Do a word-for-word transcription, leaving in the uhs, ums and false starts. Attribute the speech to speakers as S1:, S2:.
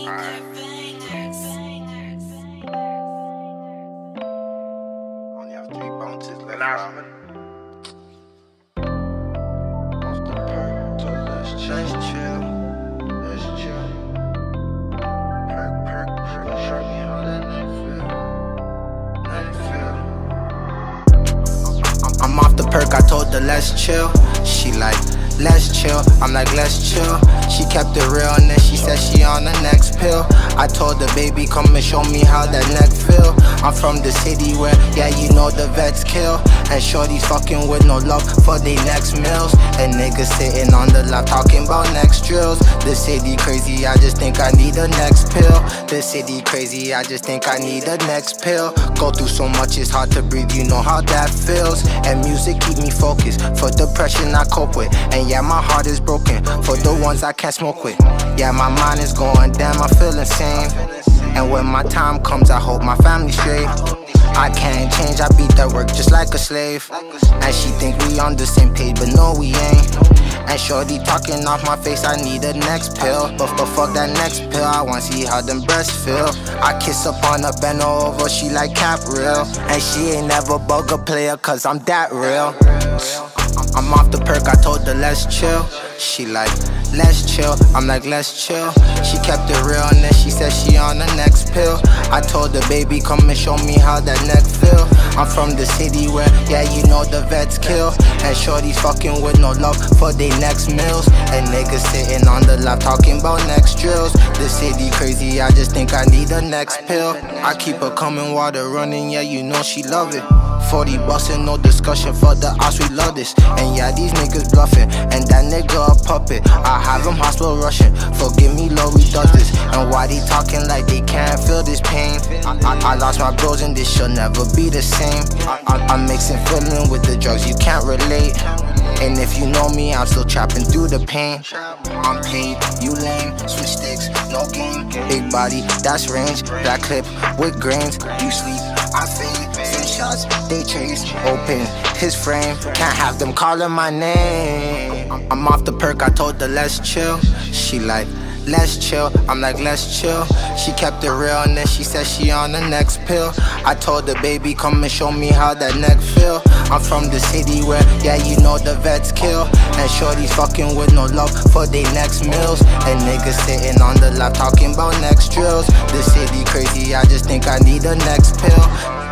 S1: Only have three bounces left. Off the perk, so let's chill. Let's chill. Perk, perk, perk. Show me how that night feel. Night feel. I'm off the perk, I told her let's chill. She like, let's chill. I'm like, let's chill. She kept it real and then she said she on the next pill. I told her, baby, come and show me how that neck feel. I'm from the city where, yeah, you know the vets kill. And shorty's fucking with no love for they next meals. And niggas sitting on the lap talking about next drills. The city crazy, I just think I need a next pill. The city crazy, I just think I need a next pill. Go through so much, it's hard to breathe, you know how that feels. And music keep me focused, for depression I cope with. And yeah, my heart is broken, for the ones I can't smoke with. Yeah, my mind is going, damn, I feel insane. And when my time comes, I hope my family's straight. I can't change, I beat that work just like a slave. And she think we on the same page, but no we ain't. And shorty talking off my face, I need a next pill. But, but fuck that next pill, I wanna see how them breasts feel. I kiss up on her, bend over, she like cap real. And she ain't never bug a player, cause I'm that real. I'm off the perk, I told her let's chill. She like, let's chill. I'm like, let's chill. She kept it real and then she said she on the next pill. I told her, baby, come and show me how that neck feel. I'm from the city where, yeah, you know the vets kill. And shorty's fucking with no love for they next meals. And niggas sitting on the lap talking about next drills. The city crazy, I just think I need a next pill. I keep her coming, water running, yeah, you know she love it. Forty bustin', no discussion, for the ops, we love this. And yeah, these niggas bluffing, and that nigga a puppet. I have him hospital rushing, forgive me, Lord, we does this. And why they talking like they can't feel this pain? I, I, I lost my bros and this shall never be the same. I, I, I'm mixing feeling with the drugs, you can't relate. And if you know me, I'm still trapping through the pain. I'm paid, you lame, switch sticks, no game. Big body, that's range, black clip with grains. You sleep, I fade. Shots, they chase, open his frame. Can't have them calling my name. I'm off the perk, I told her let's chill. She like, let's chill. I'm like, let's chill. She kept it real and then she said she on the next pill. I told her, baby, come and show me how that neck feel. I'm from the city where, yeah, you know the vets kill. And shorty's fucking with no love for they next meals. And niggas sitting on the lap talking about next drills. The city crazy, I just think I need a next pill.